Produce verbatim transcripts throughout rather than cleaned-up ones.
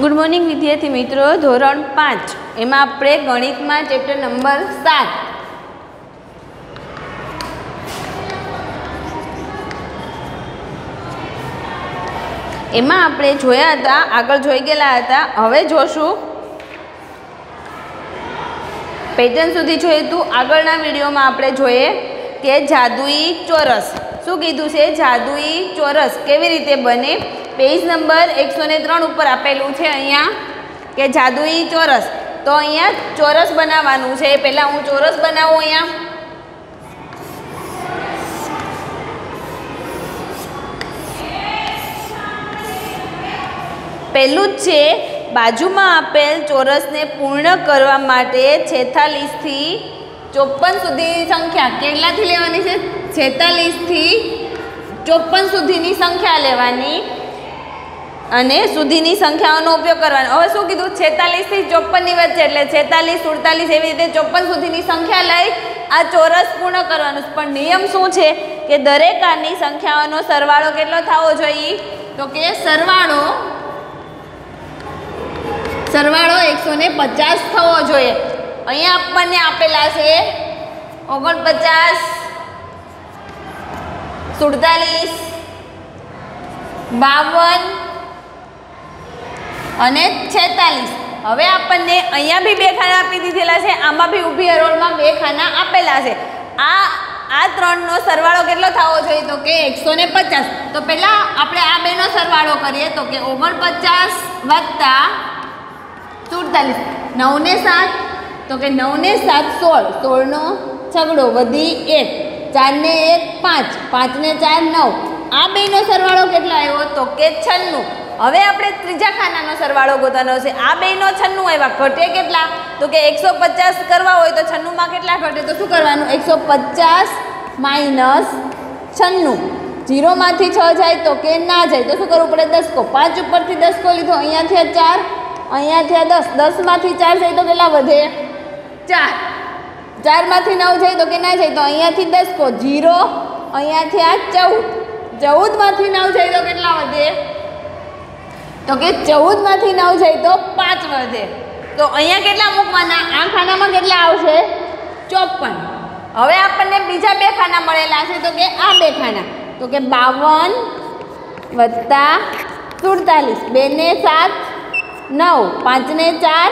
Good morning विद्यार्थी मित्रों, धोरण पांच एम आपणे गणित में चेप्टर नंबर सात एम आपणे जोया था, आगळ जोई गेला था। हवे जोशुं पेटर्न सुधी जोयुं। आगळना विडियो में आपणे जोईए के जादुई चोरस शुं कीधुं छे। जादुई चोरस केवी रीते बने। पेज नंबर एक सौ त्रण पर आपेलू है अहींया के जादुई चोरस। तो अहींया चोरस बनाववानुं छे। पहला हूँ चोरस बनावुं। अहींया पहलू ज छे बाजुमां आपेल चोरस ने पूर्ण करवा माटे छेतालीस थी चौपन सुधीनी संख्या केटलाथी लेवानी छे। छेतालीस थी चौपन सुधीनी संख्या लेवानी अने सुधीनी संख्याओं उपयोग करवानो। हवे शुं कीधुं छेतालीस थी चौपन नी वच्चे एटले छेतालीस सुड़तालीस एवी रीते चौपन सुधीनी संख्या लई आ चोरस पूर्ण करवानो। पण नियम शुं छे के दरेक आनी संख्याओनो सरवाळो केटलो थवो जोईए। तो के सरवाळो सरवाळो एक सौ पचास थवो जोईए। अहींया आपणे आपेला छे ओगणपचास सुड़तालीस बावन અને છેતાલીસ। હવે આપણને અહીંયા બી બે ખાના આપી દીધેલા છે, આમાં બી ઊભી હરોળમાં બે ખાના આપેલા છે। આ આ ત્રણનો સરવાળો કેટલો થવો જોઈએ? તો કે એકસો પચાસ। તો પહેલા આપણે આ બેનો સરવાળો કરીએ તો કે ઓગણપચાસ વત્તા સુડતાલીસ નવ ને સાત તો કે નવ ને સાત સોળ સોળનો છગડો વધી એક ચાર ને એક પાંચ પાંચ ને ચાર નવ। આ બેનો સરવાળો કેટલો આવ્યો? તો કે છન્નું। હવે આપણે ત્રીજા ખાનાનો સરવાળો ગોતવાનો છે। આ બેનો છન્નું આવ્યા, ઘટે કેટલા? તો કે એકસો પચાસ કરવા હોય તો છન્નુંમાં કેટલા ઘટે? તો શું કરવાનું? એકસો પચાસ માઇનસ છન્નું। જીરોમાંથી છ જાય તો કે ના જાય તો શું કરવું પડે? દસકો। પાંચ ઉપરથી દસકો લીધો, અહીંયા થયા ચાર, અહીંયા થયા દસ, દસમાંથી ચાર જાય તો કેટલા વધે? ચાર। ચારમાંથી નવ જાય તો કે ના જાય તો અહીંયાથી દસકો જીરો, અહીંયા થયા ચૌદ, ચૌદમાંથી નવ જાય તો કેટલા વધે? तो के चौदह मांथी नौ जाए तो पांच वधे। तो अहींया केटला मूकवाना? आ खानामां केटला आवशे? चौपन। हवे आपणने बीजा बे खाना मळेला छे तो के आ बे खाना तो के बावन वत्ता सुड़तालीस बे ने सात नौ पांच ने चार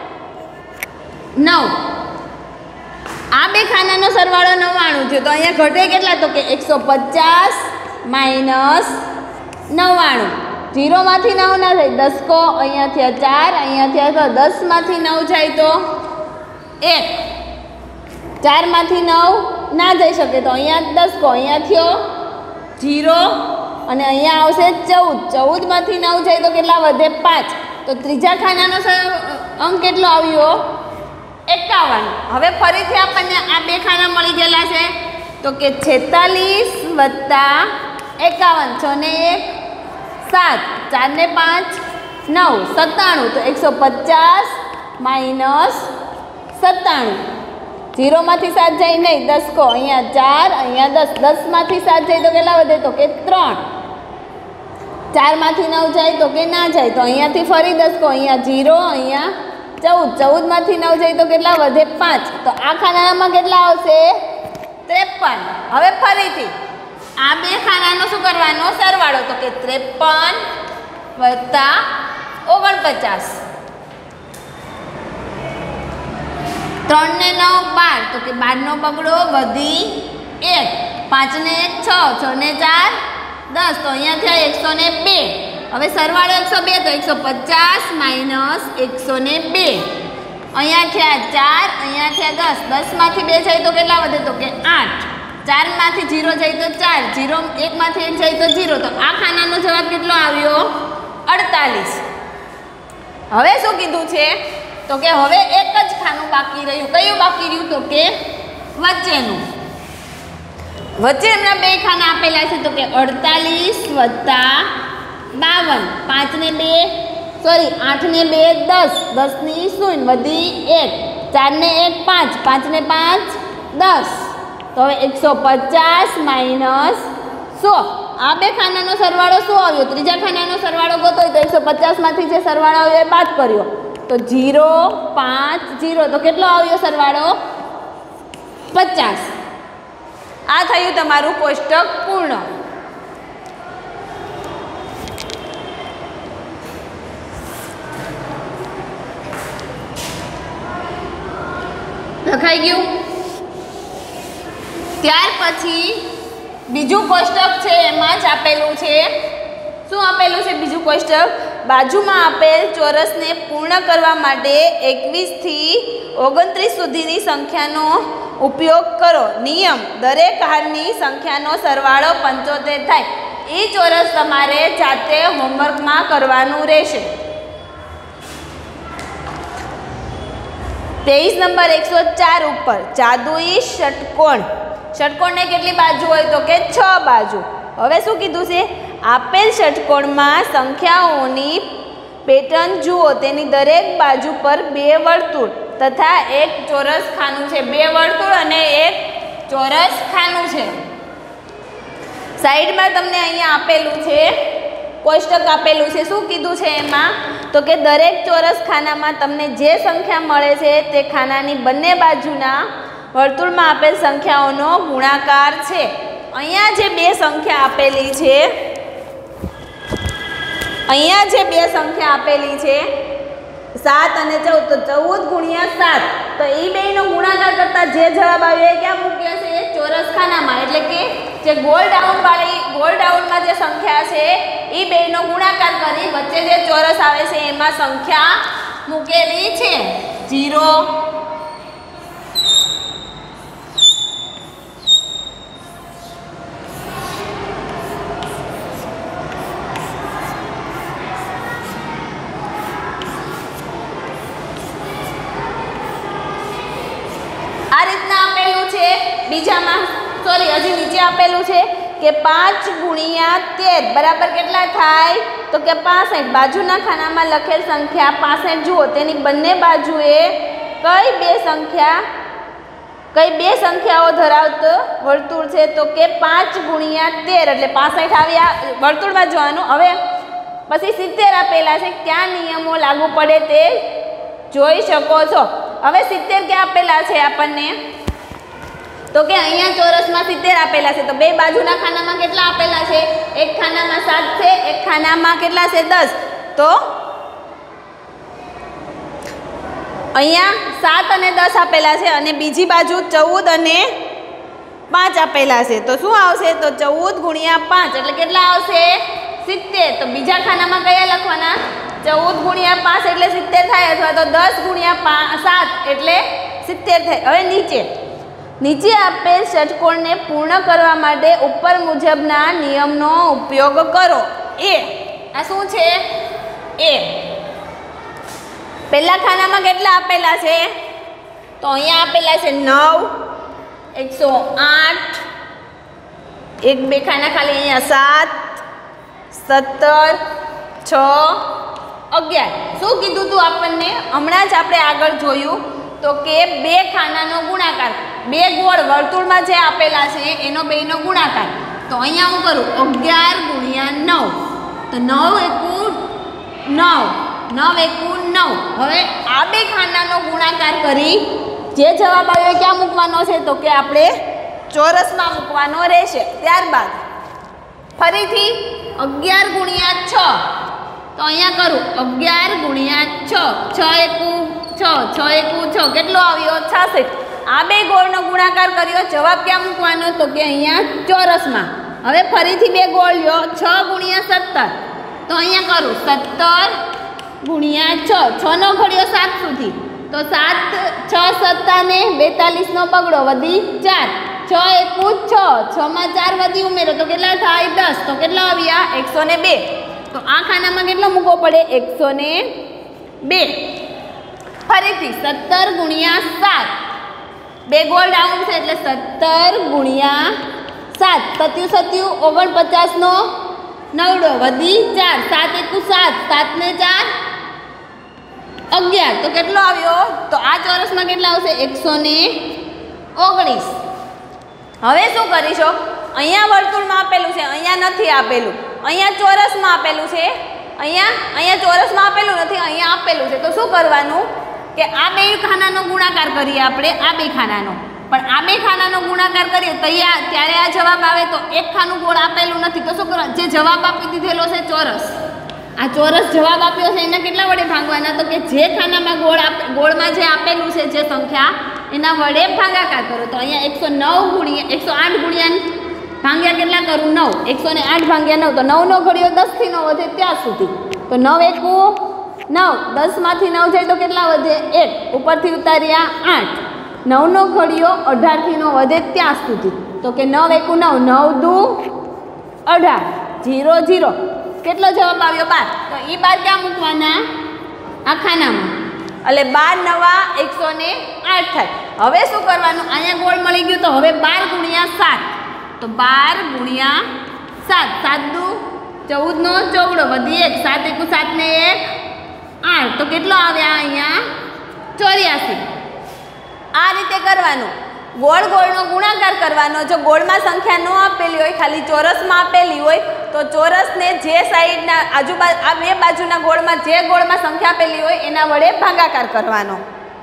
नौ। आ बे खानानो सरवाळो नव्वाणुं थयो। तो अहींया घटे केटला? तो के एक सौ पचास माइनस नव्वाणुं। जीरो मांथी नौ ना जाए दसको, अहींया थया चार, अहींया थया तो दस मांथी नौ जाए तो एक, चार मांथी नौ ना जाई शके तो अहींया दसको, अहींया थयो जीरो अने अहींया आवशे चौदह, चौदह मांथी नौ जाए तो केटला वधे? पांच। तो त्रीजा खानानो अंक केटलो आव्यो? एकावन। हवे फरीथी आपणने आ बे खाना मळी गेला छे तो के छेतालीस वत्ता एकावन छ ने एक सात चार ने पांच नौ सत्ताणु। तो एक सौ पचास माइनस सत्ताणु। जीरो मांथी सात जाए नहीं दसको, अहींया चार, अहींया दस, दस मांथी सात जाए तो केटला वधे? तो के त्रण। चार मांथी नौ जाए तो के ना जाए तो अहींयाथी फरी दसको, अहींया जीरो, अहींया चौदह, चौदह मांथी नौ जाए तो केटला वधे? पांच। तो आ खानामां केटला आवशे? त्रेपन। हवे फरीथी आ बे खानानो शुं करवानो? सरवाळो तो के त्रेपन वत्ता ओगणपचास त्रण ने नौ बार तो के बार नो बगड़ो वधी एक, पांच ने एक छ, छ ने चार दस तो अहींया थया एक सौ ने बे। हवे सरवाळो एक सौ बे तो एक सौ पचास माइनस एक सौ ने बे। अहींया थया चार, अहींया थया दस, दस मांथी बे जाए तो केटला वधे? तो के आठ। चार मांथी जीरो जाए तो चार, जीरो एक मांथी एक जाए तो जीरो। तो आ खानानो जवाब केटलो आव्यो? अड़तालीस। हवे शुं कीधुं छे तो के हवे एक ज खानु बाकी रह्युं। कयुं बाकी रह्युं? तो के वच्चेनुं। वच्चे एमना बे खाना आपेला छे तो के अड़तालीस वत्ता बावन, पांच ने बे सॉरी आठ ने बे दस, दस नी शून्य वधी एक, चार ने एक पांच, पांच ने पांच दस। तो एक सौ पचास माइनस सौ આ બે ખાનાનો સરવાળો શું આવ્યો? ત્રીજા ખાનાનો સરવાળો ગોતો તો એકસો પચાસમાંથી જે સરવાળો આવ્યો એ બાદ કર્યો તો જીરો પાંચ જીરો, તો કેટલો આવ્યો સરવાળો? પચાસ. આ થયું તમારું કોષ્ટક પૂર્ણ. લખાઈ ગયું. ત્યાર પછી બીજું કોષ્ટક છે, એમાં જ આપેલું છે. શું આપેલું છે બીજું કોષ્ટક? બાજુમાં આપેલ ચોરસને પૂર્ણ કરવા માટે એકવીસ થી ઓગણત્રીસ સુધીની સંખ્યાનો ઉપયોગ કરો. નિયમ: દરેક હારની સંખ્યાનો સરવાળો પંચોતેર થાય. એ ચોરસ તમારે જાતે હોમવર્કમાં કરવાનું રહેશે. तेईस नंबर एक सौ चार ઉપર જાદુઈ ષટકોણ. ષટકોણને કેટલી બાજુ હોય તો કે છ બાજુ. હવે શું કીધું છે? આપેલ ષટકોણમાં સંખ્યાઓની પેટર્ન જુઓ. તેની દરેક બાજુ પર બે વર્તુળ તથા એક ચોરસ ખાનું છે. બે વર્તુળ અને એક ચોરસ ખાનું છે. સાઈડમાં તમને અહીંયા આપેલું છે કોષ્ટક આપેલું છે. શું કીધું છે એમાં? તો કે દરેક ચોરસ ખાનામાં તમને જે સંખ્યા મળે છે તે ખાનાની બંને બાજુના વર્તુળમાં આપેલ સંખ્યાઓનો ગુણાકાર છે. અહીંયા જે બે સંખ્યા આપેલી છે, અહીંયા જે બે સંખ્યા આપેલી છે સાત અને ચૌદ, તો ચૌદ ગુણ્યા સાત, તો એ બેનો ગુણાકાર કરતા જે જવાબ આવ્યો એ ક્યાં મૂક્યો છે? ચોરસ ખાનામાં. એટલે કે જે ગોલ ડાઉન વાળી ગોલ ડાઉનમાં જે સંખ્યા છે એ બેનો ગુણાકાર કરી વચ્ચે જે ચોરસ આવે છે એમાં સંખ્યા મૂકેલી છે. જીરો આ રીતના આપેલું છે. બીજામાં સોરી હજી નીચે આપેલું છે કે પાંચ ગુણ્યા તેર બરાબર કેટલા થાય? તો કે પાસઠ. બાજુના ખાનામાં લખેલ સંખ્યા પાસઠ જુઓ. તેની બંને બાજુએ કઈ બે સંખ્યા કઈ બે સંખ્યાઓ ધરાવતો વર્તુળ છે? તો કે પાંચ ગુણ્યા તેર એટલે પાસઠ આવ્યા. વર્તુળમાં જોવાનું. હવે પછી સિત્તેર આપેલા છે. ક્યાં નિયમો લાગુ પડે તે જોઈ શકો છો. હવે સિત્તેર ક્યાં આપેલા છે આપણને? તો કે અહીંયા ચોરસમાં સિત્તેર આપેલા છે. તો બે બાજુના ખાનામાં કેટલા આપેલા છે? એક ખાનામાં સાત છે, એક ખાનામાં કેટલા છે? દસ. તો અહીંયા સાત અને દસ આપેલા છે અને બીજી બાજુ ચૌદ અને પાંચ આપેલા છે. તો શું આવશે? તો ચૌદ ગુણ્યા પાંચ એટલે કેટલા આવશે? સિત્તેર. તો બીજા ખાનામાં કયા લખવાના? ચૌદ ગુણ્યા પાંચ એટલે સિત્તેર થાય, અથવા તો દસ ગુણ્યા સાત એટલે સિત્તેર થાય. હવે નીચે નીચે આપેલ ષટકોણને પૂર્ણ કરવા માટે ઉપર મુજબના નિયમનો ઉપયોગ કરો. એ આ શું છે? એ પહેલા ખાનામાં કેટલા આપેલા છે? તો અહીંયા આપેલા છે નવ, એકસો આઠ, એક બે ખાના ખાલી અહીંયા સાત, સત્તર, છ, અગિયાર. શું કીધું તું આપણને? હમણાં જ આપણે આગળ જોયું તો કે બે ખાનાનો ગુણાકાર, બે ગોળ વર્તુળમાં જે આપેલા છે એનો બેનો ગુણાકાર. તો અહીંયા હું કરું અગિયાર ગુણ્યા નવ, તો નવ એકુ નવ, નવ એકુ નવ. હવે આ બે ખાનાનો ગુણાકાર કરી જે જવાબ આવ્યો ક્યાં મૂકવાનો છે? તો કે આપણે ચોરસમાં મૂકવાનો રહેશે. ત્યારબાદ ફરીથી અગિયાર ગુણ્યા છ, તો અહીંયા કરું અગિયાર ગુણ્યા છ, છ એકુ છ, છ એકુ છ, કેટલો આવ્યો? છાસઠ. આ બે ગોળનો ગુણાકાર કર્યો, જવાબ ક્યાં મૂકવાનો? તો કે અહીંયા ચોરસમાં. હવે ફરીથી બે ગોળ લ્યો, છ ગુણ્યા સત્તર, તો અહીંયા કરું સત્તર ગુણ્યા છ, છ નો ઘડ્યો સાત સુધી, તો સાત છ સત્તા ને બેતાલીસ નો બગડો વધી ચાર, છ એકુ છ, છ માં ચાર વધી ઉમેરો તો કેટલા થાય? દસ. તો કેટલા આવ્યા? એકસો ને બે. તો આ ખાનામાં કેટલો મૂકવો પડે? એકસો ને બે. ફરીથી સત્તર ગુણ્યા સાત, બે ગોળ ડાઉન છે એટલે સત્તર ગુણ્યા સાત, સત્યુ સત્યુ ઓગણપચાસ નો નવડો વધી ચાર, સાત એકુ સાત, સાત ને ચાર અગિયાર. તો કેટલો આવ્યો? તો આ ચોરસમાં કેટલા આવશે? એકસો ને ઓગણીસ. હવે શું કરીશું? અહીંયા વર્તુળમાં આપેલું છે, અહીંયા નથી આપેલું. અહીંયા ચોરસમાં આપેલું છે, અહીંયા અહીંયા ચોરસમાં આપેલું નથી, અહીંયા આપેલું છે. તો શું કરવાનું કે આ બે ખાનાનો ગુણાકાર કરીએ આપણે, આ બે ખાનાનો. પણ આ બે ખાનાનો ગુણાકાર કરીએ તો ત્યારે આ જવાબ આવે તો એક ખાનું ગોળ આપેલું નથી. તો શું કરવાનું, જે જવાબ આપી દીધેલો છે ચોરસ, આ ચોરસ જવાબ આપ્યો છે એના કેટલા વડે ભાગવાના? તો કે જે ખાનામાં ગોળ ગોળમાં જે આપેલું છે જે સંખ્યા એના વડે ભાગાકાર કરો. તો અહીંયા એકસો નવ ગુણ્યા એકસો આઠ ગુણ્યા ભાગ્યા કેટલા કરું? નવ. એકસો ને આઠ ભાગ્યા નવ, તો નવનો ઘડિયો દસથી નવ વધે ત્યાં સુધી. તો નવ એકુ નવ, દસમાંથી નવ જાય તો કેટલા વધે? એક. ઉપરથી ઉતાર્યા આઠ. નવનો ઘડિયો અઢારથી નવ વધે ત્યાં સુધી. તો કે નવ એકુ નવ, નવ દુ અઢાર, જીરો જીરો. કેટલો જવાબ આવ્યો? બાર. તો એ બાર ક્યાં મૂકવાના? આ ખાનામાં. એટલે બાર નવા એકસો ને આઠ થાય. હવે શું કરવાનું? અહીંયા ગોળ મળી ગયું તો હવે બાર ગુણ્યા સાત. તો બાર ગુણ્યા સાત, સાત દુ ચૌદ નો ચોગડો વધી એક, સાત એકુ સાત ને એક આઠ. તો કેટલો આવ્યા અહીંયા? ચોર્યાસી. આ રીતે કરવાનું. ગોળ ગોળનો ગુણાકાર કરવાનો. જો ગોળમાં સંખ્યા ન આપેલી હોય, ખાલી ચોરસમાં આપેલી હોય તો ચોરસને જે સાઈડના આજુબાજુ આ બે બાજુના ગોળમાં જે ગોળમાં સંખ્યા આપેલી હોય એના વડે ભાગાકાર કરવાનો.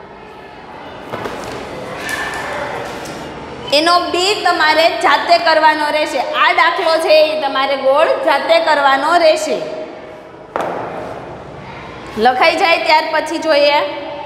એનો બી તમારે જાતે કરવાનો રહેશે. આ દાખલો છે એ તમારે ગોળ જાતે કરવાનો રહેશે. લખાઈ જાય ત્યાર પછી જોઈએ.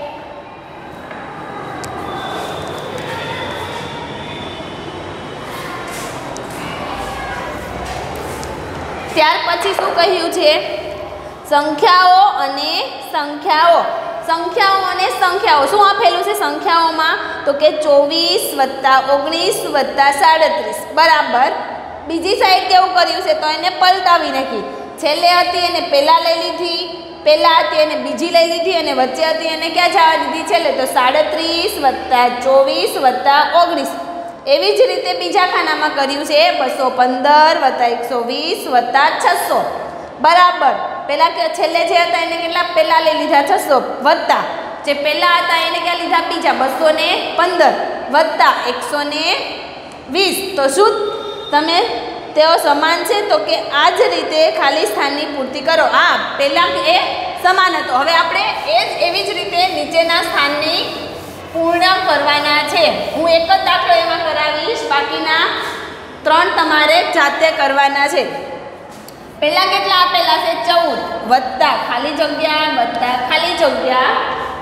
ત્યાર પછી શું કહ્યું છે? સંખ્યાઓ અને સંખ્યાઓ. સંખ્યાઓ અને સંખ્યાઓ શું આપેલું છે સંખ્યાઓમાં? તો કે ચોવીસ વત્તા ઓગણીસ વત્તા સાડત્રીસ બરાબર. બીજી સાઈડ કેવું કર્યું છે? તો એને પલટાવી નાખી. છેલ્લે હતી એને પહેલાં લઈ લીધી, પહેલાં હતી એને બીજી લઈ લીધી, અને વચ્ચે હતી એને ક્યાં જવા દીધી? છેલ્લે. તો સાડત્રીસ વત્તા ચોવીસ વત્તા ઓગણીસ. એવી જ રીતે બીજા ખાનામાં કર્યું છે બસો પંદર વત્તા એકસો વીસ વત્તા છસો બરાબર. પહેલાં કે છેલ્લે જે હતા એને કેટલા? પહેલાં લઈ લીધા છસો, વત્તા જે પહેલાં હતા એને ક્યાં લીધા? બીજા બસો ને પંદર વત્તા એકસો ને વીસ. તો શું તમે તેઓ સમાન છે? તો કે આ જ રીતે ખાલી સ્થાનની પૂર્તિ કરો. આ પહેલાં એ સમાન હતો, હવે આપણે એ જ એવી જ રીતે નીચેના સ્થાનની પૂર્ણ કરવાના છે. હું એક જ દાખલો એમાં કરાવીશ, બાકીના ત્રણ તમારે જાતે કરવાના છે. પહેલા કેટલા આપેલા છે? ચૌદ વત્તા ખાલી જગ્યા વત્તા ખાલી જગ્યા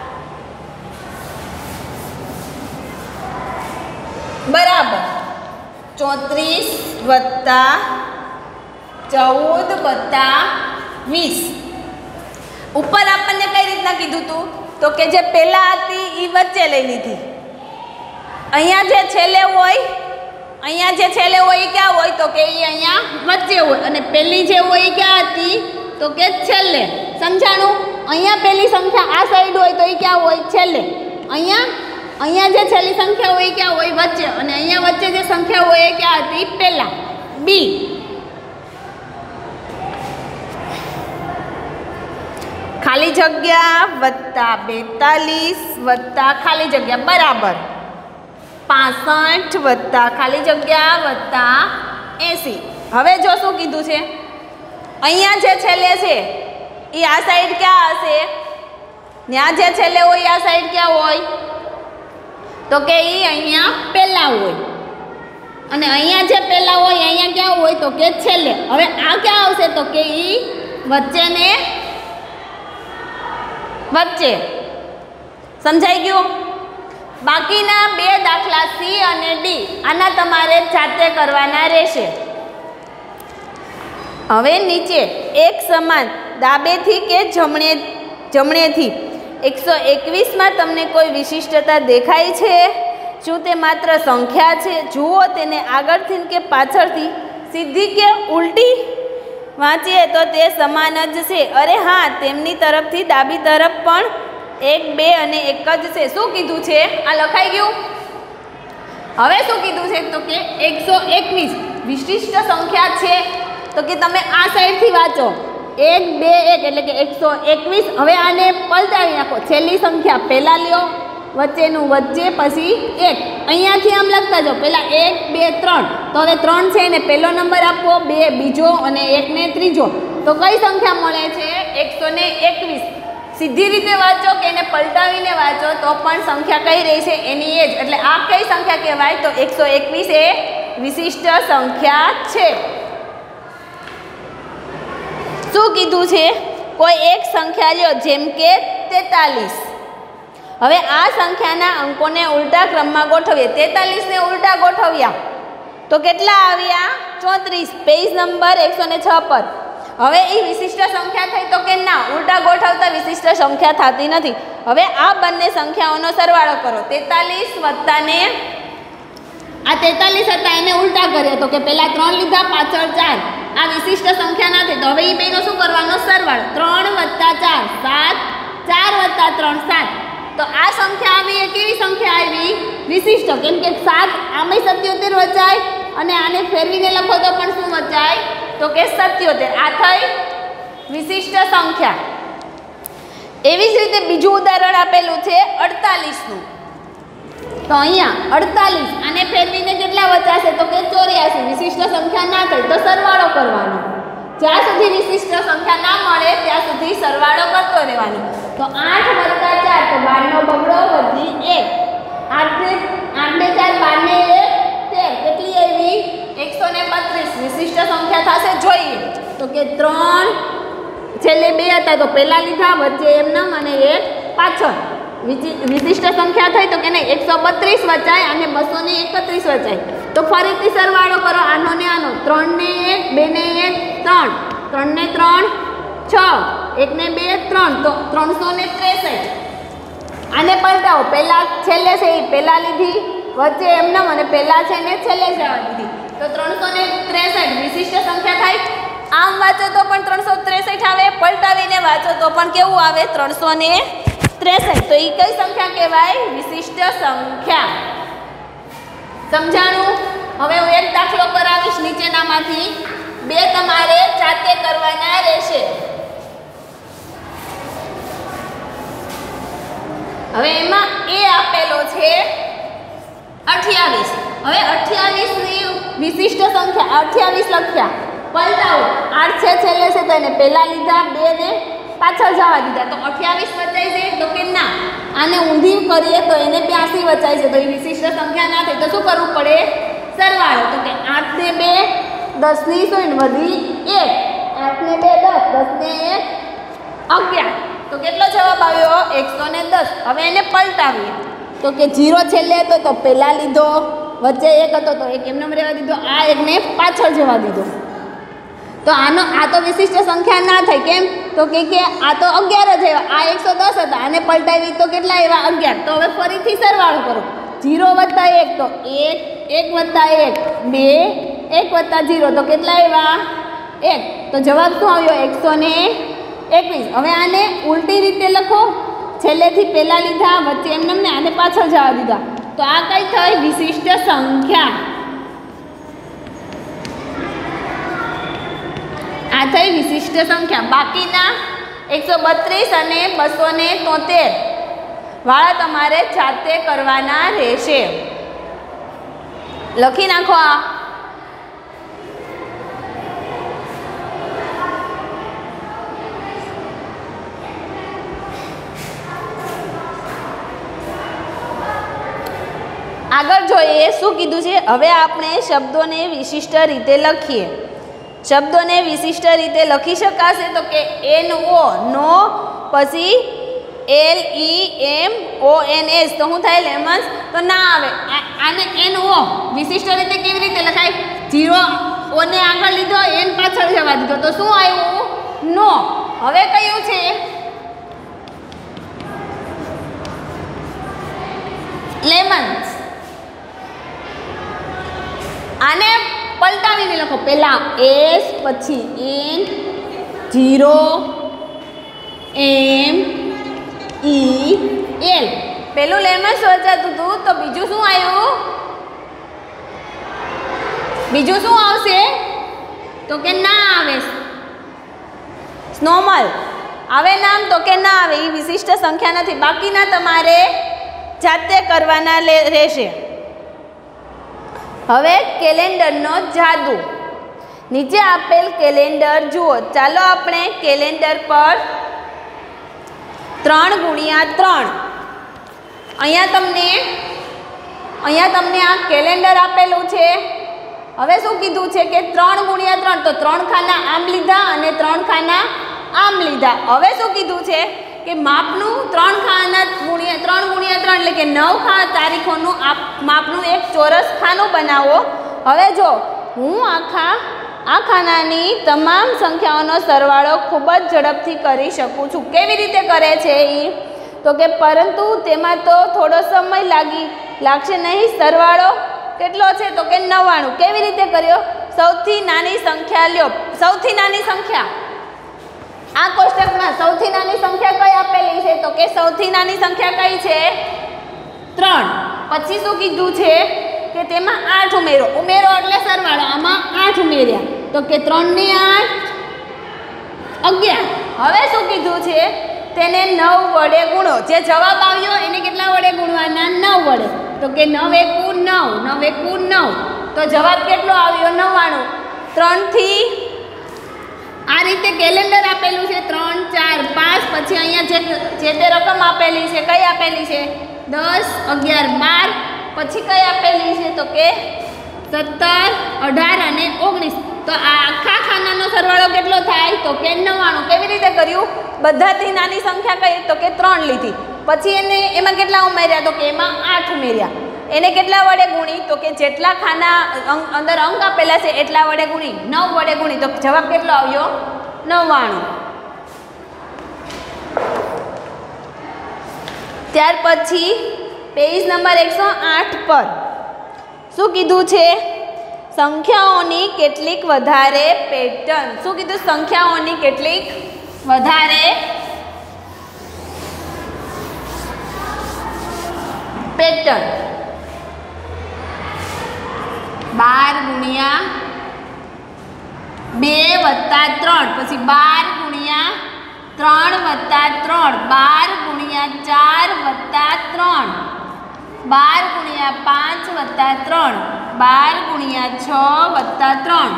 બરાબર ચોત્રીસ વત્તા ચૌદ વત્તા વીસ. ઉપર આપણને કઈ રીતના કીધું હતું? તો કે જે પહેલા હતી એ વચ્ચે લઈ લીધી. અહીંયા જે છેલ્લે હોય અહીંયા જે છેલ્લે હોય એ ક્યાં હોય? તો કે એ અહીંયા વચ્ચે હોય, અને પહેલી જે હોય એ ક્યાં હતી? તો કે છેલ્લે. સમજાણું? અહીંયા પહેલી સંખ્યા આ સાઈડ હોય તો એ ક્યાં હોય? છેલ્લે. અહીંયા અહીંયા જે છેલ્લી સંખ્યા હોય એ ક્યાં હોય? વચ્ચે. અને અહીંયા વચ્ચે જે સંખ્યા હોય એ ક્યાં હતી? પહેલા. બી. ખાલી જગ્યા વત્તા બેતાલીસ વત્તા ખાલી જગ્યા બરાબર પાસઠ વત્તા ખાલી જગ્યા વત્તા એંસી. હવે જો શું કીધું છે? અહીંયા જે છેલ્લે છે એ આ સાઈડ ક્યાં હશે? ત્યાં જે છેલ્લે હોય આ સાઈડ ક્યાં હોય? તો કે એ અહીંયા પહેલા હોય, અને અહીંયા જે પહેલા હોય અહીંયા ક્યાં હોય? તો કે છેલ્લે. હવે આ ક્યાં આવશે? તો કે એ વચ્ચે ને વચ્ચે. સમજાઈ ગયું? બાકીના બે દાખલા સી અને ડી આના તમારે જાતે કરવાના રહેશે. હવે નીચે એક સમાન ડાબેથી કે જમણે જમણેથી એકસો એકવીસમાં તમને કોઈ વિશિષ્ટતા દેખાય છે? શું તે માત્ર સંખ્યા છે? જુઓ તેને આગળથી કે પાછળથી, સીધી કે ઉલટી વાંચીએ તો તે સમાન જ છે. અરે હા, તેમની તરફથી ડાબી તરફ પણ એક બે અને એક જ છે. શું કીધું છે? આ લખાઈ ગયું. હવે શું કીધું છે? તો કે એકસો એકવીસ વિશિષ્ટ સંખ્યા છે. તો કે તમે આ સાઈડથી વાંચો, એક બે એક એટલે કે એકસો એકવીસ. હવે આને પલટાવી નાખો. છેલ્લી સંખ્યા પહેલાં લ્યો, વચ્ચેનું વચ્ચે પછી એક અહીંયાથી આમ લખતા જાઓ પહેલાં એક બે ત્રણ તો હવે ત્રણ છે એને પહેલો નંબર આપવો બે બીજો અને એકને ત્રીજો તો કઈ સંખ્યા મળે છે એકસો ને એકવીસ સીધી રીતે વાંચો કે એને પલટાવીને વાંચો તો પણ સંખ્યા કઈ રહી છે એની એ જ એટલે આ કઈ સંખ્યા કહેવાય તો એકસો એકવીસ એ વિશિષ્ટ સંખ્યા છે શું કીધું છે કોઈ એક સંખ્યા લ્યો જેમ કે તેતાલીસ હવે આ સંખ્યાના અંકોને ઉલટા ક્રમમાં ગોઠવીએ તેતાલીસને ઉલટા ગોઠવ્યા તો કેટલા આવ્યા ચોત્રીસ પેજ નંબર એકસો ને છ પર હવે એ વિશિષ્ટ સંખ્યા થઈ તો કે ના ઉલટા ગોઠવતા વિશિષ્ટ સંખ્યા થતી નથી હવે આ બંને સંખ્યાઓનો સરવાળો કરો તેતાલીસ વત્તા ને આ તેતાલીસ હતા એને ઉલટા કરીએ તો કે પહેલા ત્રણ લીધા પાછળ ચાર આ વિશિષ્ટ સંખ્યા નથી તો હવે એ બેનો શું કરવાનો સરવાળો ત્રણ વત્તા ચાર સાત ચાર વત્તા ત્રણ સાત તો આ સંખ્યા આવી એ કેવી સંખ્યા આવી વિશિષ્ટ કેમ કે સાત આમે સત્યોતેર વચાય અને આને ફેરવીને લખો તો પણ શું વચાય તો કે સત્યોતેર આ થઈ વિશિષ્ટ સંખ્યા એવી જ રીતે બીજું ઉદાહરણ આપેલું છે અડતાલીસ નું તો અહીંયા અડતાલીસ આને ફેરવીને કેટલા વચાશે તો કે ચોર્યાસી વિશિષ્ટ સંખ્યા ના થઈ તો સરવાળો કરવાનો જ્યાં સુધી વિશિષ્ટ સંખ્યા ના મળે ત્યાં સુધી સરવાળો કરતો રહેવાનો તો આઠ વત્તા ચાર તો બાર નો બગડો વધી એક આઠ ને આઠ ને ચાર બાર ને એક તેર કેટલી આવી એકસો ને બત્રીસ વિશિષ્ટ સંખ્યા થશે જોઈએ તો કે ત્રણ છેલ્લે બે હતા તો પહેલા લીધા વચ્ચે એમનામ અને એક પાછળ વિશિષ્ટ સંખ્યા થઈ તો કે નહીં એકસો બત્રીસ વચાય અને બસો ને એકત્રીસ વચાય તો ફરીથી સરવાળો કરો આનો ને આનો ત્રણ ને એક બે ને એક ત્રણ ત્રણ ને ત્રણ છ એક ને બે ત્રણ તો ત્રણસો ને ત્રેસઠ આને પલટાવો પહેલા છેલ્લે છે એ પહેલા લીધી વચ્ચે એમનામ અને પહેલા છે ને છેલ્લે જવા દીધી તો ત્રણસો ને ત્રેસઠ વિશિષ્ટ સંખ્યા થાય આમ વાંચો તો પણ ત્રણસો ત્રેસઠ આવે પલટાવીને વાંચો તો પણ કેવું આવે ત્રણસો ને ત્રેસઠ તો એ કઈ સંખ્યા કહેવાય વિશિષ્ટ સંખ્યા સમજાણું હવે હું એક દાખલો કરાવીશ નીચેનામાંથી બે તમારે જાતે કરવાના રહેશે હવે એમાં એ આપેલો છે અઠ્યાવીસ હવે અઠ્યાવીસ ની વિશિષ્ટ સંખ્યા અઠ્યાવીસ લખ્યા પલટાવો આઠ છે છેલ્લે છે તો એને પહેલા લીધા બે ને પાછળ જવા દીધા તો અઠ્યાવીસ વચાય છે તો કે ના આને ઊંધી કરીએ તો એને બ્યાસી વચાય છે તો એ વિશિષ્ટ સંખ્યા ના થાય તો શું કરવું પડે સરવાળો તો કે આઠ ને બે દસ ની શૂન્ય વધી એક આઠ ને બે દસ દસ ને એક અગિયાર તો કેટલો જવાબ આવ્યો એકસો ને દસ હવે એને પલટાવીએ તો કે જીરો છેલ્લે હતો તો પહેલા લીધો વચ્ચે એક હતો તો એક એમને રહેવા દીધો આ એકને પાછળ જવા દીધો તો આનો આ તો વિશિષ્ટ સંખ્યા ના થાય કેમ તો કે કે આ તો અગિયાર જ આવ્યા આ એકસો દસ હતા આને પલટાવી તો કેટલા આવ્યા અગિયાર તો હવે ફરીથી સરવાળો કરો જીરો વત્તા એક તો એક એક વત્તા એક બે એક વત્તા જીરો તો કેટલા આવ્યા એક તો જવાબ શું આવ્યો એકસો ને એકવીસ હવે આને ઉલટી રીતે લખો છેલ્લેથી પહેલા લીધા વચ્ચે એમને ને આને પાછળ જવા દીધા તો આ કઈ થઈ વિશિષ્ટ સંખ્યા આ થઈ વિશિષ્ટ સંખ્યા બાકીના એકસો બત્રીસ અને બસો ને તોતેર વાળા તમારે જાતે કરવાના રહેશે લખી નાખો આ આગળ જોઈએ શું કીધું છે હવે આપણે શબ્દોને વિશિષ્ટ રીતે લખીએ શબ્દોને વિશિષ્ટ રીતે લખી શકાશે તો કે એન ઓ નો પછી L E M O N S તો શું થાય લેમન્સ તો ના આવે આને એન ઓ વિશિષ્ટ રીતે કેવી રીતે લખાય જીરો ઓને આગળ લીધો એન પાછળ જવા દીધો તો શું આવ્યું નો હવે કયું છે લેમન્સ આને પલટાવીને લખો પહેલા એસ પછી N zero M E L પેલું લેમન્સ વચાતું હતું તો બીજું શું આવ્યું બીજું શું આવશે તો કે ના આવે સ્નોમલ આવે નામ તો કે ના આવે એ વિશિષ્ટ સંખ્યા નથી બાકીના તમારે જાતે કરવાના રહેશે. હવે કેલેન્ડરનો જાદુ. નીચે આપેલ કેલેન્ડર જુઓ. ચાલો આપણે કેલેન્ડર પર ત્રણ ગુણ્યા ત્રણ અહીંયા તમને અહીંયા તમને આ કેલેન્ડર આપેલું છે. હવે શું કીધું છે કે ત્રણ ગુણ્યા ત્રણ, તો ત્રણ ખાના આમ લીધા અને ત્રણ ખાના આમ લીધા. હવે શું કીધું છે કે માપનું ત્રણ ખાના ગુણ્યા ત્રણ ગુણ્યા ત્રણ એટલે કે નવ ખા તારીખોનું આ માપનું એક ચોરસ ખાનું બનાવો. હવે જો હું આખા આ ખાનાની તમામ સંખ્યાઓનો સરવાળો ખૂબ જ ઝડપથી કરી શકું છું. કેવી રીતે કરે છે એ? તો કે પરંતુ તેમાં તો થોડો સમય લાગી લાગશે નહીં. સરવાળો કેટલો છે? તો કે નવ્વાણું. કેવી રીતે કર્યો? સૌથી નાની સંખ્યા લ્યો. સૌથી નાની સંખ્યા આ કોષ્ટકમાં સૌથી નાની સંખ્યા કઈ આપેલી છે? તો કે સૌથી નાની સંખ્યા કઈ છે? ત્રણ. પછી શું કીધું છે કે તેમાં આઠ ઉમેરો. ઉમેરો એટલે સરવાળો. આમાં આઠ ઉમેર્યા તો કે ત્રણ ને આઠ અગિયાર. હવે શું કીધું છે? તેને નવ વડે ગુણો. જે જવાબ આવ્યો એને કેટલા વડે ગુણવાના? નવ વડે. તો કે નવ એકુ નવ, નવ એકુ નવ. તો જવાબ કેટલો આવ્યો? નવ્વાણું. ત્રણથી આ રીતે કેલેન્ડર આપેલું છે ત્રણ ચાર પાંચ. પછી અહીંયા જે જે તે રકમ આપેલી છે કઈ આપેલી છે? દસ અગિયાર બાર. પછી કઈ આપેલી છે? તો કે સત્તર અઢાર અને ઓગણીસ. તો આ આખા ખાનાનો સરવાળો કેટલો થાય? તો કે નવ્વાણું. કેવી રીતે કર્યું? બધાથી નાની સંખ્યા કઈ? તો કે ત્રણ લીધી. પછી એને એમાં કેટલા ઉમેર્યા? તો કે એમાં આઠ ઉમેર્યા. એને કેટલા વડે ગુણી? તો કે જેટલા ખાના અંદર અંક આપેલા છે એટલા વડે ગુણી. નવ વડે ગુણી. તો જવાબ કેટલો આવ્યો? નવ્વાણું. ત્યાર પછી પેજ નંબર એકસો આઠ પર શું કીધું છે? સંખ્યાઓની કેટલીક વધારે પેટર્ન. શું કીધું? સંખ્યાઓની કેટલીક વધારે પેટર્ન. બાર ગુણ્યા બે વત્તા ત્રણ. પછી બાર ગુણ્યા ત્રણ વત્તા ત્રણ. બાર ગુણ્યા ચાર વત્તા ત્રણ. બાર ગુણ્યા પાંચ વત્તા ત્રણ. બાર ગુણ્યા છ વત્તા ત્રણ.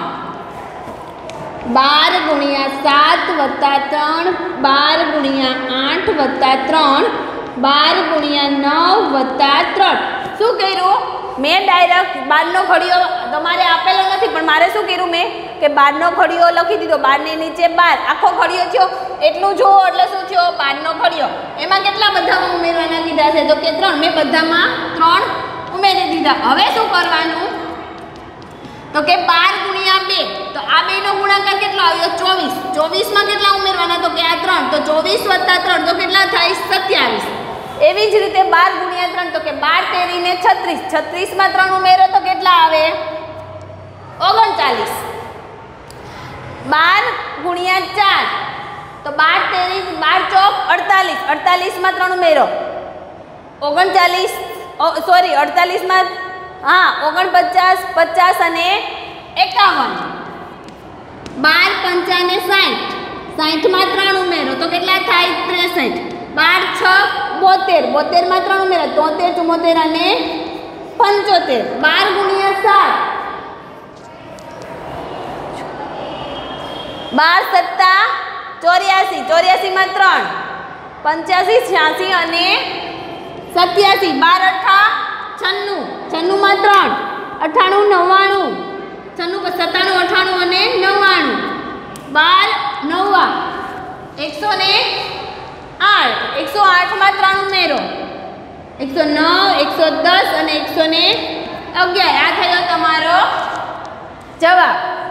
બાર ગુણ્યા સાત વત્તા ત્રણ. બાર ગુણ્યા આઠ વત્તા ત્રણ. બાર ગુણ્યા નવ વત્તા ત્રણ. શું કર્યું? મેં ડાયરેક્ટ બારનો ઘડિયો તમારે આપેલો નથી, પણ મારે શું કર્યું? મેં કે બારનો ઘડિયો લખી દીધો. બારની નીચે બાર આખો ઘડિયો થયો એટલું જુઓ એટલે શું થયો? બારનો ઘડિયો. એમાં કેટલા બધામાં ઉમેરવાના કીધા છે? તો કે ત્રણ. મેં બધામાં ત્રણ ઉમેરી દીધા. હવે શું કરવાનું? તો કે બાર ગુણ્યા બે. તો આ બે નો ગુણાકાર કેટલો આવ્યો? ચોવીસ. ચોવીસમાં કેટલા ઉમેરવાના? તો કે આ ત્રણ. તો ચોવીસ વત્તા ત્રણ તો કેટલા થાય? સત્યાવીસ. એવી જ રીતે બાર ગુણ્યા ત્રણ. તો કે બાર તેરી ને છત્રીસ. છત્રીસમાં ત્રણ ઉમેરો તો કેટલા આવે? ઓગણચાલીસ. બાર ગુણ્યા ચાર. તો બાર તેરી બાર ચોક અડતાલીસ. અડતાલીસમાં ત્રણ ઉમેરો ઓગણચાલીસ. સોરી અડતાલીસમાં હા ઓગણપચાસ પચાસ અને એકાવન. બાર પંચાને સાઠ. સાઠમાં ત્રણ ઉમેરો તો કેટલા થાય? ત્રેસઠ. બાર છ બોતેર. બોતેરમાં ત્રણ ઉમેરો તોતેર ચુમ્મોતેર અને પંચોતેર. બાર ગુણ્યા સાત. બાર સત્તા ચોર્યાસી. ચોર્યાસીમાં ત્રણ. પંચ્યાસી છ્યાસી અને સત્યાસી. બાર અઠા છન્નું. છન્નુંમાં ત્રણ. અઠાણું નવ્વાણું. છન્નું સત્તાણું અઠાણું અને નવ્વાણું. બાર નવ્વા એકસો ને આઠ. એકસો આઠમાં ત્રણ ઉમેરો એકસો નવ એકસો દસ અને એકસો ને અગિયાર. આ થયો તમારો જવાબ.